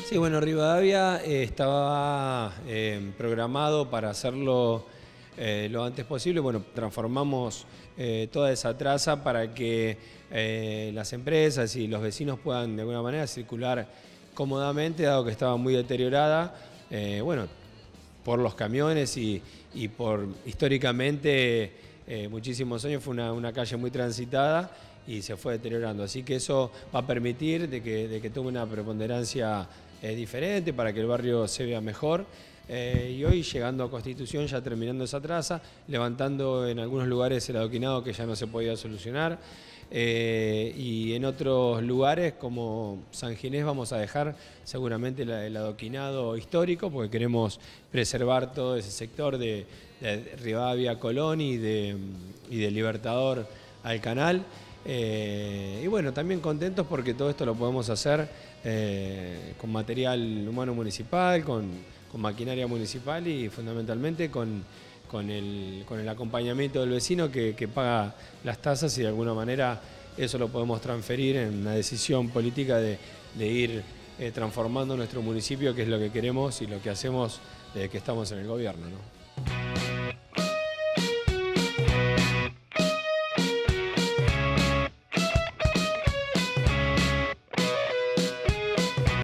Sí, bueno, Rivadavia estaba programado para hacerlo lo antes posible. Bueno, transformamos toda esa traza para que las empresas y los vecinos puedan de alguna manera circular cómodamente, dado que estaba muy deteriorada, bueno, por los camiones y por históricamente muchísimos años fue una calle muy transitada y se fue deteriorando. Así que eso va a permitir de que tome una preponderancia diferente para que el barrio se vea mejor. Y hoy llegando a Constitución, ya terminando esa traza, levantando en algunos lugares el adoquinado que ya no se podía solucionar. Y en otros lugares como San Ginés vamos a dejar seguramente el adoquinado histórico porque queremos preservar todo ese sector de Rivadavia, Colón y de Libertador al Canal. Y bueno, también contentos porque todo esto lo podemos hacer con material humano municipal, con maquinaria municipal y fundamentalmente con el acompañamiento del vecino que paga las tasas y de alguna manera eso lo podemos transferir en una decisión política de ir transformando nuestro municipio, que es lo que queremos y lo que hacemos desde que estamos en el gobierno, ¿no?